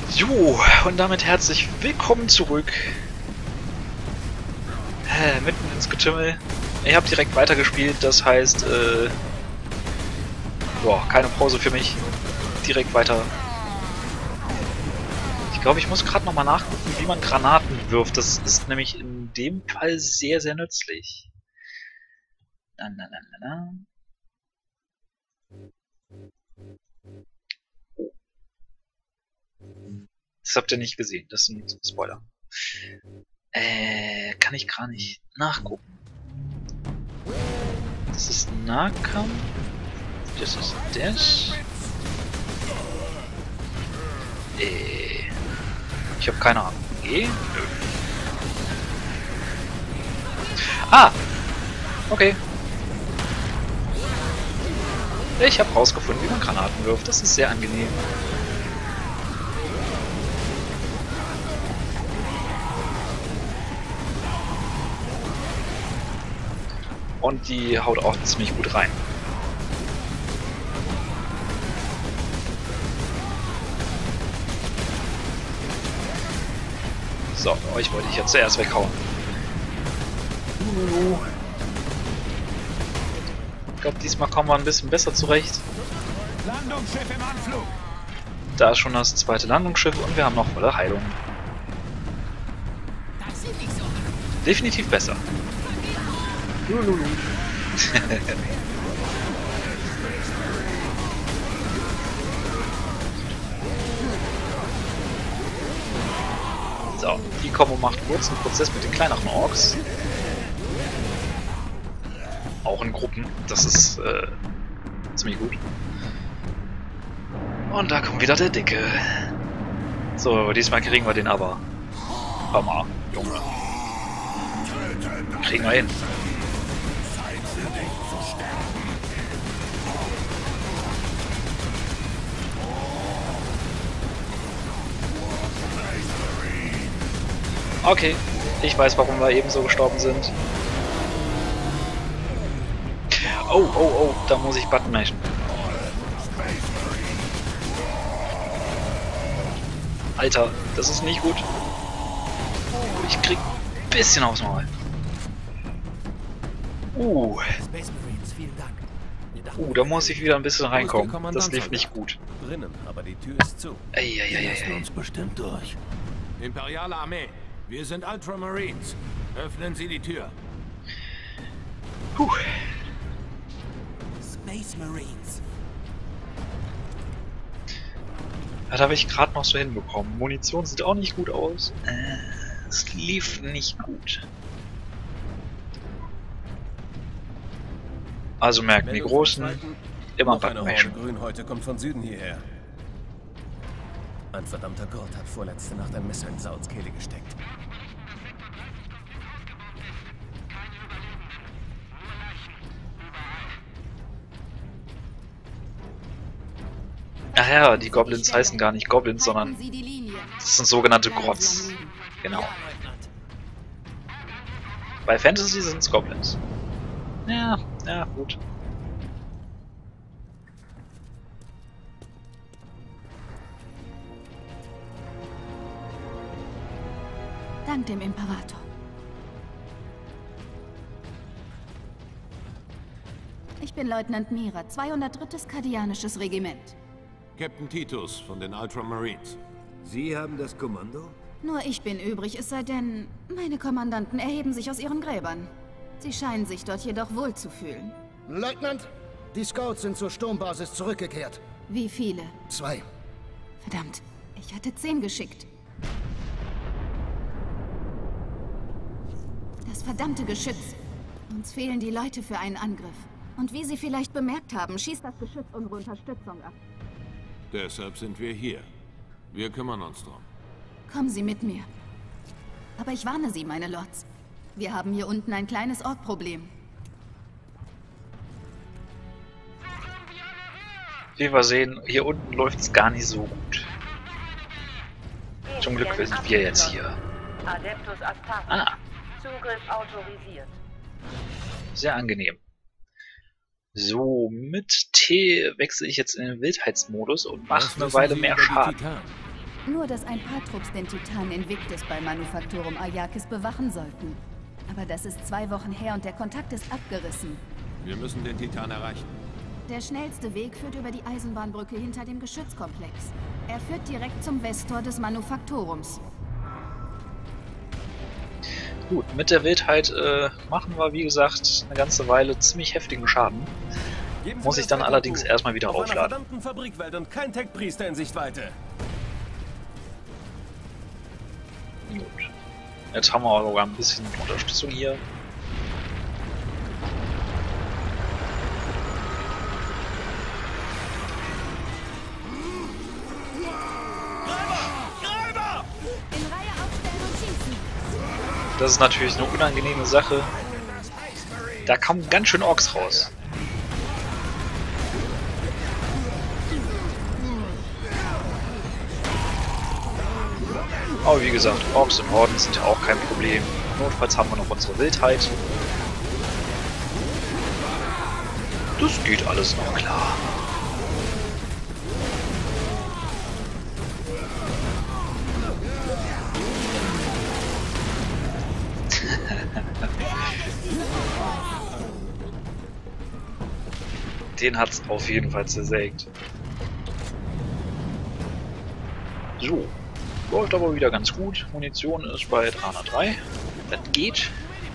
Jo, und damit herzlich willkommen zurück. Mitten ins Getümmel. Ich habe direkt weitergespielt, das heißt, boah, keine Pause für mich. Direkt weiter. Ich glaube, ich muss gerade nochmal nachgucken, wie man Granaten wirft. Das ist nämlich in dem Fall sehr, sehr nützlich. Na, na, na, na, na. Das habt ihr nicht gesehen, das ist ein Spoiler. Kann ich gar nicht nachgucken. Das ist Nahkampf. Das ist das. Ich habe keine Ahnung. Nö. Ah! Okay. Ich habe rausgefunden, wie man Granaten wirft. Das ist sehr angenehm. Und die haut auch ziemlich gut rein. So, euch wollte ich ja zuerst weghauen. Ich glaube, diesmal kommen wir ein bisschen besser zurecht. Landungsschiff im Anflug. Da ist schon das zweite Landungsschiff und wir haben noch volle Heilung. Definitiv besser. So, die Kombo macht kurz einen Prozess mit den kleineren Orks. Auch in Gruppen, das ist ziemlich gut. Und da kommt wieder der Dicke. So, diesmal kriegen wir den aber. Hammer, Junge. Kriegen wir hin. Okay, ich weiß, warum wir eben so gestorben sind. Oh, oh, oh, da muss ich Button mashen. Alter, das ist nicht gut. Ich krieg ein bisschen aufs Maul. Da muss ich wieder ein bisschen reinkommen. Das lief nicht gut. Drinnen, aber die Tür ist zu. Eieieiei. uns bestimmt durch. Imperiale Armee, wir sind Ultramarines. Öffnen Sie die Tür. Puh. Space Marines. Das habe ich gerade noch so hinbekommen. Munition sieht auch nicht gut aus. Es lief nicht gut. Also merken die Großen immer Button mashen. Grün heute kommt von Süden hierher. Ein verdammter Gott hat vorletzte Nacht ein Messer in Sauls Kehle gesteckt. Ach ja, die Goblins heißen gar nicht Goblins, sondern das sind sogenannte Grotz. Genau. Bei Fantasy sind es Goblins. Ja, ja, gut. Dank dem Imperator. Ich bin Leutnant Mira, 203. Kardianisches Regiment. Captain Titus von den Ultramarines. Sie haben das Kommando? Nur ich bin übrig, es sei denn, meine Kommandanten erheben sich aus ihren Gräbern. Sie scheinen sich dort jedoch wohl zu fühlen. Leutnant, die Scouts sind zur Sturmbasis zurückgekehrt. Wie viele? 2. Verdammt, ich hatte 10 geschickt. Das verdammte Geschütz. Uns fehlen die Leute für einen Angriff. Und wie Sie vielleicht bemerkt haben, schießt das Geschütz unsere Unterstützung ab. Deshalb sind wir hier. Wir kümmern uns drum. Kommen Sie mit mir. Aber ich warne Sie, meine Lords. Wir haben hier unten ein kleines Ork-Problem. Wie wir sehen, hier unten läuft es gar nicht so gut. Zum Glück sind wir jetzt hier. Adeptus Astartes. Ah, Zugriff autorisiert. sehr angenehm. So, mit T wechsle ich jetzt in den Wildheitsmodus und mache eine Weile mehr Schaden. Nur, dass ein paar Trupps den Titan Invictus bei Manufaktorum Arrakis bewachen sollten. Aber das ist 2 Wochen her und der Kontakt ist abgerissen. Wir müssen den Titan erreichen. Der schnellste Weg führt über die Eisenbahnbrücke hinter dem Geschützkomplex. Er führt direkt zum Westtor des Manufaktorums. Gut, mit der Wildheit machen wir, wie gesagt, eine ganze Weile ziemlich heftigen Schaden. Muss ich dann allerdings erstmal wieder aufladen. Verdammten Fabrikwelt und kein Tech-Priester in Sichtweite. Gut. Jetzt haben wir auch sogar ein bisschen Unterstützung hier. In Reihe aufstellen und schießen. Das ist natürlich eine unangenehme Sache. Da kommen ganz schön Orks raus. Aber wie gesagt, Orks im Norden sind ja auch kein Problem. Notfalls haben wir noch unsere Wildheit. Das geht alles noch klar. Den hat's auf jeden Fall zersägt. So. Läuft aber wieder ganz gut. Munition ist bei 303. Das geht.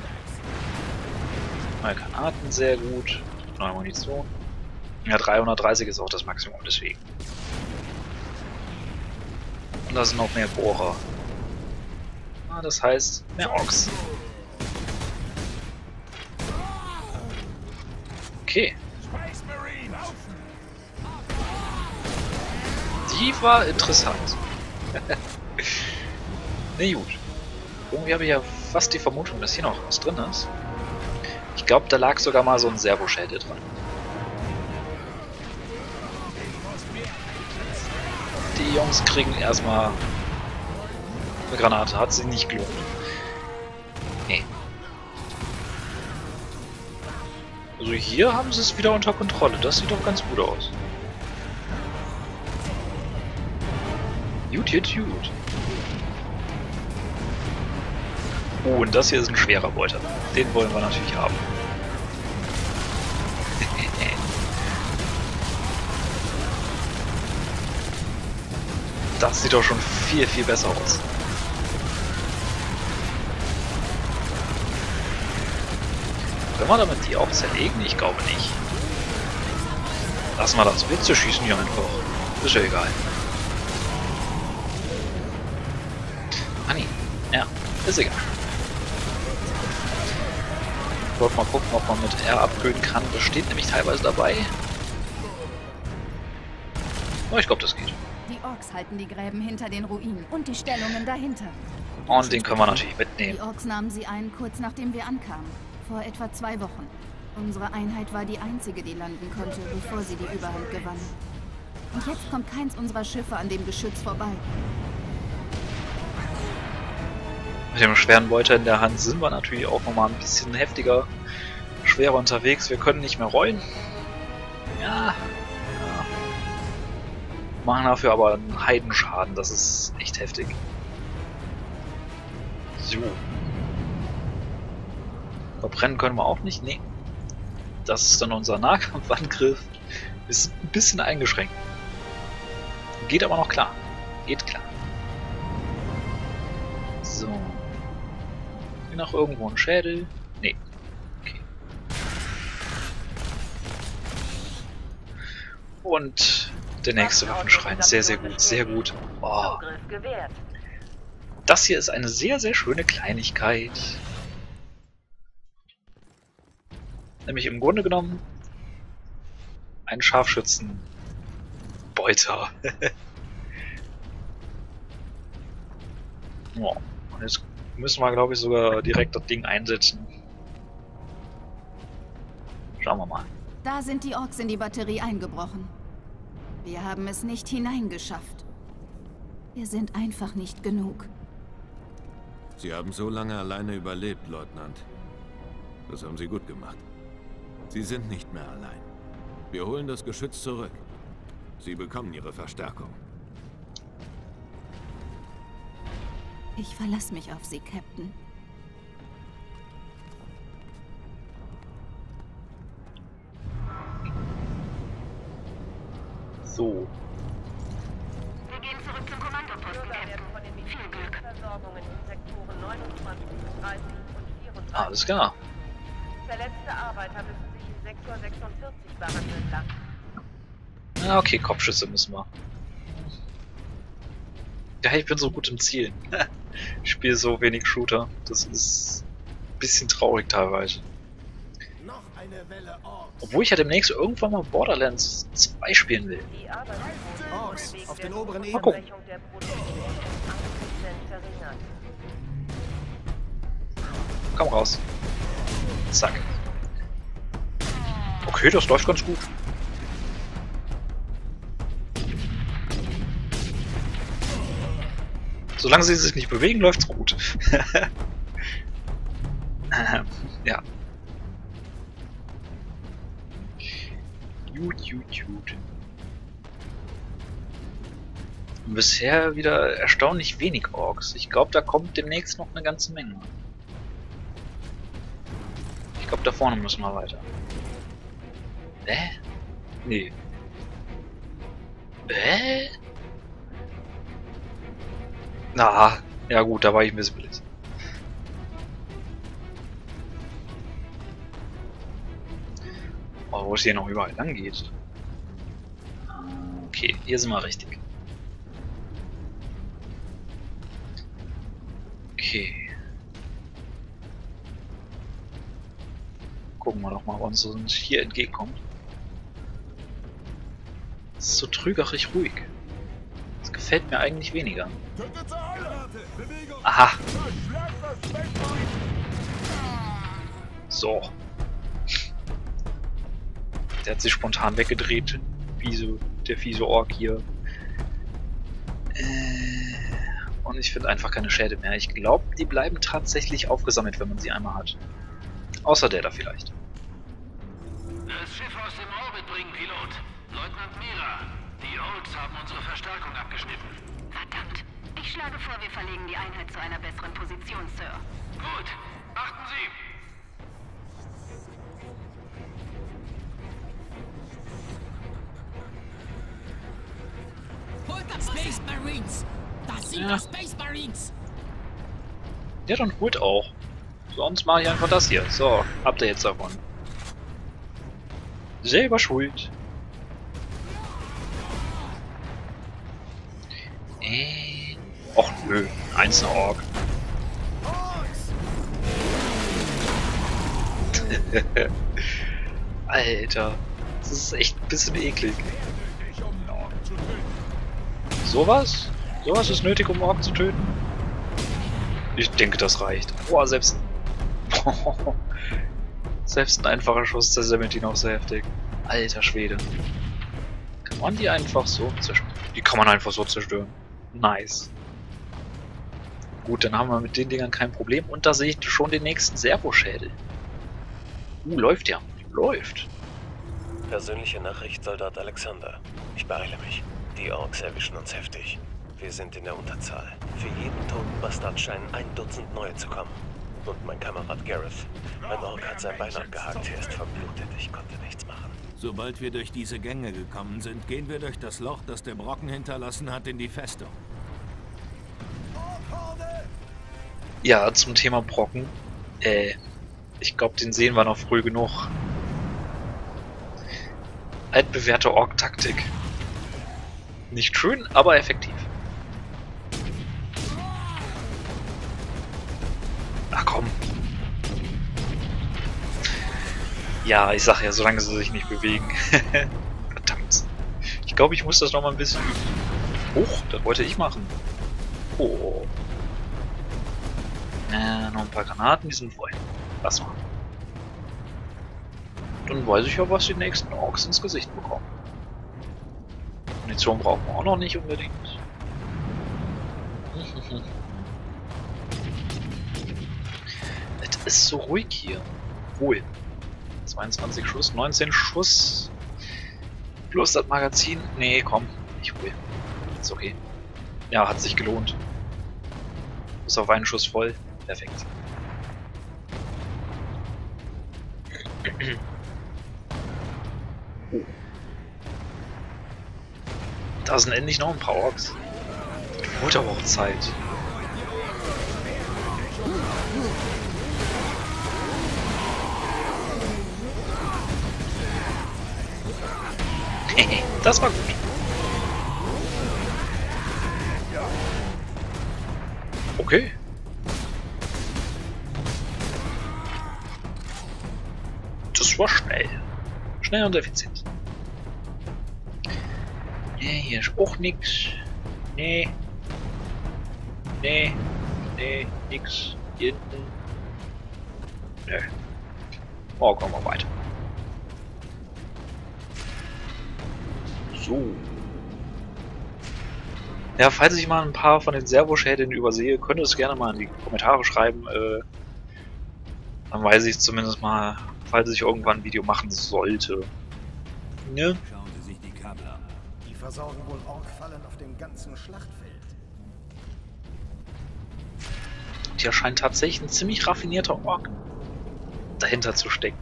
Neue Granaten sehr gut. Neue Munition. Ja, 330 ist auch das Maximum, deswegen. Und da sind noch mehr Bohrer. Ah, das heißt, mehr Orks. Okay. Die war interessant. Ne, gut. Irgendwie habe ich ja fast die Vermutung, dass hier noch was drin ist. Ich glaube, da lag sogar mal so ein Servoschädel dran. Die Jungs kriegen erstmal eine Granate. Hat sich nicht gelohnt. Nee. Also hier haben sie es wieder unter Kontrolle. Das sieht doch ganz gut aus. Gut. Oh, und das hier ist ein schwerer Beuter. Den wollen wir natürlich haben. Das sieht doch schon viel, viel besser aus. Können wir damit die auch zerlegen? Ich glaube nicht. Lassen wir das. Witze schießen hier einfach. Ist ja egal. Ah nee. Ja, ist egal. Ich wollte mal gucken, ob man mit R upgraden kann. Das steht nämlich teilweise dabei. Oh, ich glaube, das geht. Die Orks halten die Gräben hinter den Ruinen und die Stellungen dahinter. Und den können wir natürlich mitnehmen. Die Orks nahmen sie ein, kurz nachdem wir ankamen. Vor etwa 2 Wochen. Unsere Einheit war die einzige, die landen konnte, bevor sie die Überhand gewann. Und jetzt kommt keins unserer Schiffe an dem Geschütz vorbei. Mit dem schweren Beuter in der Hand sind wir natürlich auch nochmal ein bisschen heftiger, schwerer unterwegs. Wir können nicht mehr rollen. Ja. Machen dafür aber einen Heidenschaden. Das ist echt heftig. So. Verbrennen können wir auch nicht. Nee. Das ist dann unser Nahkampfangriff. Ist ein bisschen eingeschränkt. Geht aber noch klar. Geht klar. So. Hier noch irgendwo ein Schädel? Nee. Okay. Und der nächste Waffenschrein. Sehr, sehr gut. Sehr gut. Oh. Das hier ist eine sehr, sehr schöne Kleinigkeit. Nämlich im Grunde genommen ein Scharfschützenbeuter. Oh. Und jetzt müssen wir, glaube ich, sogar direkt das Ding einsetzen. Schauen wir mal. Da sind die Orks in die Batterie eingebrochen. Wir haben es nicht hineingeschafft. Wir sind einfach nicht genug. Sie haben so lange alleine überlebt, Leutnant. Das haben Sie gut gemacht. Sie sind nicht mehr allein. Wir holen das Geschütz zurück. Sie bekommen Ihre Verstärkung. Ich verlasse mich auf Sie, Captain. So. Wir gehen zurück zum Kommandoposten, Captain. Viel Glück. Versorgungen in Sektoren 29, 30 und 34. Alles klar. Verletzte Arbeiter müssen sich in Sektor 46 behandeln lassen. Ja, okay, Kopfschüsse müssen wir. Ja, ich bin so gut im Zielen. Ich spiele so wenig Shooter. Das ist ein bisschen traurig teilweise. Noch eine Welle Orks. Obwohl ich ja demnächst irgendwann mal Borderlands 2 spielen will. Die Arbeitsquote Orks wegen auf der den oberen Mal Ebenen. gucken. Unterbrechung der Produktion um 8% verringert. Komm raus. Zack. Okay, das läuft ganz gut. Solange sie sich nicht bewegen, läuft's gut. Ja. Gut. Bisher wieder erstaunlich wenig Orks. Ich glaube, da kommt demnächst noch eine ganze Menge. Ich glaube, da vorne müssen wir weiter. Nee. Na, ja gut, da war ich ein bisschen blöd. Oh, wo es hier noch überall lang geht. Okay, hier sind wir richtig. Okay. Gucken wir doch mal, wann es uns hier entgegenkommt. Es ist so trügerisch ruhig. Das gefällt mir eigentlich weniger. Aha. So. Der hat sich spontan weggedreht. Wie so der fiese Ork hier. Und ich finde einfach keine Schäden mehr. Ich glaube, die bleiben tatsächlich aufgesammelt, wenn man sie einmal hat. Außer der da vielleicht. Das Schiff aus dem Orbit bringen, Pilot. Leutnant Mira. Die Orks haben unsere Verstärkung abgeschnitten. Verdammt. Ich schlage vor, wir verlegen die Einheit zu einer besseren Position, Sir. Gut. Achten Sie. Holt die Space Marines! Das sind Ja. die Space Marines! Ja, dann holt auch. Sonst mache ich einfach das hier. So, habt ihr jetzt davon. Selber schuld. Och nö, einzelner Ork. Alter, das ist echt ein bisschen eklig. Sowas? Sowas ist nötig, um Ork zu töten? Ich denke, das reicht. Boah, selbst ein einfacher Schuss zersammelt ihn auch sehr heftig. Alter Schwede. Kann man die einfach so zerstören? Die kann man einfach so zerstören. Nice. Gut, dann haben wir mit den Dingern kein Problem. Und da sehe ich schon den nächsten Servoschädel. Läuft ja. Läuft. Persönliche Nachricht, Soldat Alexander. Ich beeile mich. Die Orks erwischen uns heftig. Wir sind in der Unterzahl. Für jeden toten Bastard scheinen 1 Dutzend neue zu kommen. Und mein Kamerad Gareth. Ein Ork hat sein Bein abgehakt. Er ist verblutet. Ich konnte nichts machen. Sobald wir durch diese Gänge gekommen sind, gehen wir durch das Loch, das der Brocken hinterlassen hat, in die Festung. Ja, zum Thema Brocken. Ich glaube, den sehen wir noch früh genug. Altbewährte Ork-Taktik. Nicht schön, aber effektiv. Ach komm. Ja, ich sag ja, solange sie sich nicht bewegen. Verdammt. Ich glaube, ich muss das noch mal ein bisschen üben. Hoch, das wollte ich machen. Oh. Noch ein paar Granaten, die sind voll. Lass mal. Dann weiß ich ja, was die nächsten Orks ins Gesicht bekommen. Munition brauchen wir auch noch nicht unbedingt. Es ist so ruhig hier. Wohl. 22 Schuss, 19 Schuss. Plus das Magazin. Nee, komm. Ich hol. Ist okay. Ja, hat sich gelohnt. Ist auf einen Schuss voll. Perfekt. Oh. Da sind endlich noch ein paar Orks. Wurde aber auch Zeit. Das war gut. Okay. Das war schnell. Schnell und effizient. Nee, hier ist auch nix. Nee. Nee. Nee, nix. Hier hinten. Nö. Oh, kommen wir weiter. So. Ja, falls ich mal ein paar von den Servo-Schädeln übersehe, könnt ihr es gerne mal in die Kommentare schreiben. Dann weiß ich zumindest mal, falls ich irgendwann ein Video machen sollte. Ne? Schauen Sie sich die Kabel an. Die versorgen wohl Ork-Fallen auf dem ganzen Schlachtfeld. Und hier scheint tatsächlich ein ziemlich raffinierter Ork dahinter zu stecken.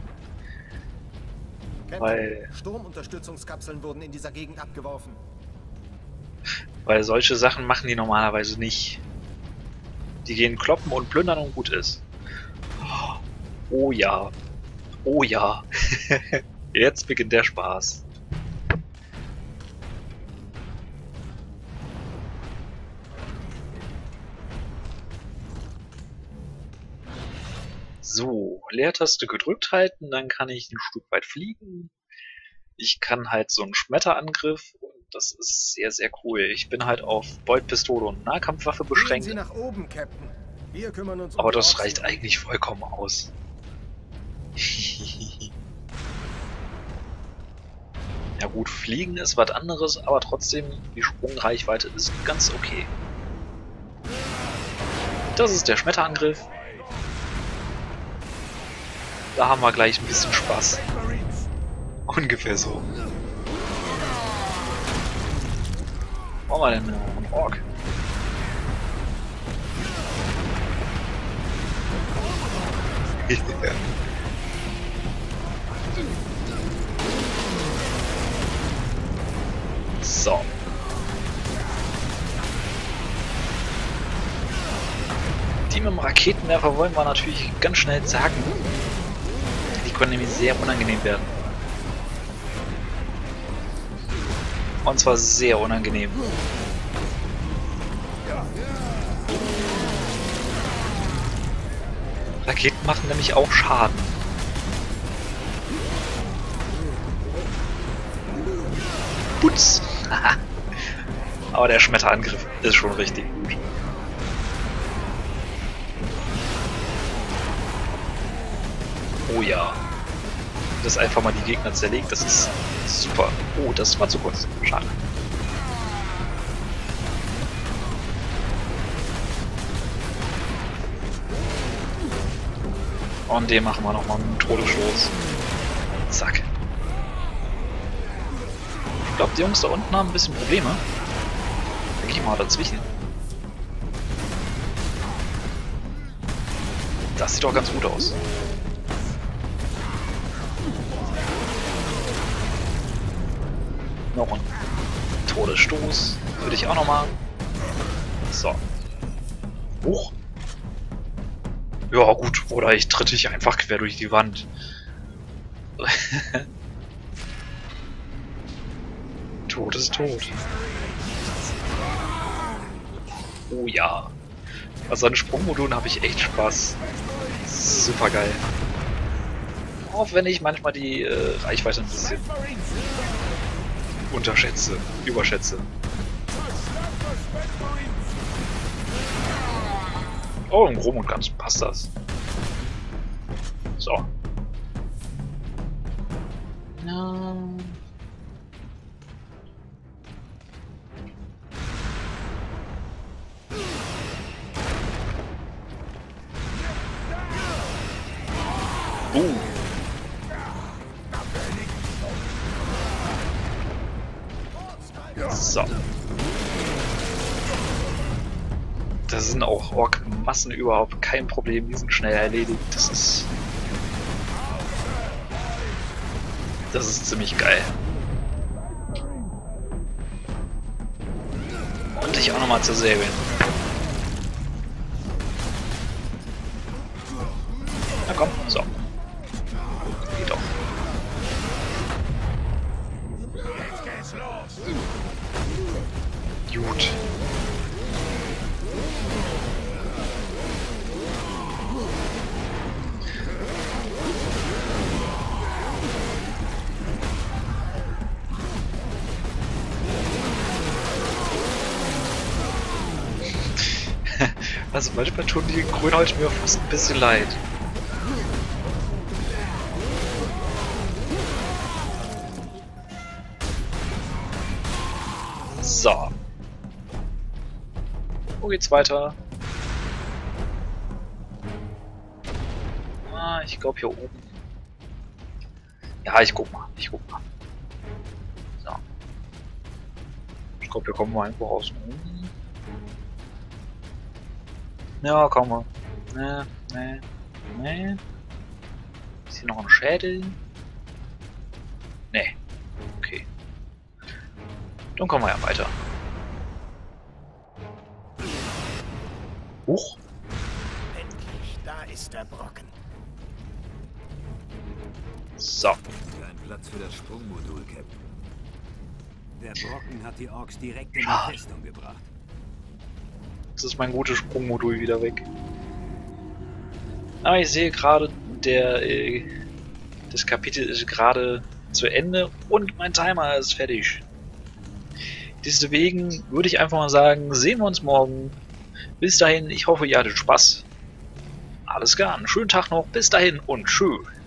Weil Sturmunterstützungskapseln wurden in dieser Gegend abgeworfen. Weil solche Sachen machen die normalerweise nicht. Die gehen kloppen und plündern und gut ist. Oh ja. Oh ja. Jetzt beginnt der Spaß. So, Leertaste gedrückt halten, dann kann ich ein Stück weit fliegen. Ich kann halt so einen Schmetterangriff und das ist sehr, sehr cool. Ich bin halt auf Beutpistole und Nahkampfwaffe beschränkt. Gehen Sie nach oben, Captain. Wir kümmern uns Aber um die das Orks reicht hier. eigentlich vollkommen aus. Ja gut, Fliegen ist was anderes, aber trotzdem, die Sprungreichweite ist ganz okay. Das ist der Schmetterangriff. Da haben wir gleich ein bisschen Spaß. Ungefähr so. Wo haben wir denn einen Ork? So. Die mit dem Raketenwerfer wollen wir natürlich ganz schnell zacken. Die können nämlich sehr unangenehm werden. Und zwar sehr unangenehm. Raketen machen nämlich auch Schaden. Putz! Aber der Schmetterangriff ist schon richtig gut. Oh ja. Das einfach mal die Gegner zerlegt, das ist super. Oh, das war zu kurz. Schade. Und den machen wir nochmal einen Todesstoß. Zack. Ich glaube, die Jungs da unten haben ein bisschen Probleme. Da gehe ich mal dazwischen. Das sieht doch ganz gut aus. Noch ein Todesstoß. Würde ich auch nochmal. So. Hoch. Ja gut, oder ich tritt dich einfach quer durch die Wand. Tod ist tot. Oh ja. Also an Sprungmodulen habe ich echt Spaß. Super geil. Auch wenn ich manchmal die Reichweite ein bisschen überschätze. Oh, im Groben und Ganzen passt das. So. Ja. So. Da sind auch Ork-Massen überhaupt kein Problem, die sind schnell erledigt. Das ist ziemlich geil. Und dich auch nochmal zu säbeln. Na komm, so. Geht doch. Gut. Also manchmal tun die Grünhäute mir fast ein bisschen leid. So. Wo geht's weiter? Ah, ich glaube hier oben. Ja, ich guck mal. So. Ich glaube, hier kommen wir irgendwo raus. Ja, kommen wir. Nee. Ist hier noch ein Schädel? Nee. Okay. Dann kommen wir ja weiter. Huch. Endlich, da ist der Brocken. So. Kein Platz für das Sprungmodul, Captain. Der Brocken hat die Orks direkt in die Festung gebracht. Jetzt ist mein gutes Sprungmodul wieder weg. Aber ich sehe gerade, das Kapitel ist gerade zu Ende und mein Timer ist fertig. Deswegen würde ich einfach mal sagen, sehen wir uns morgen. Bis dahin, ich hoffe, ihr hattet Spaß. Alles klar, einen schönen Tag noch. Bis dahin und tschüss.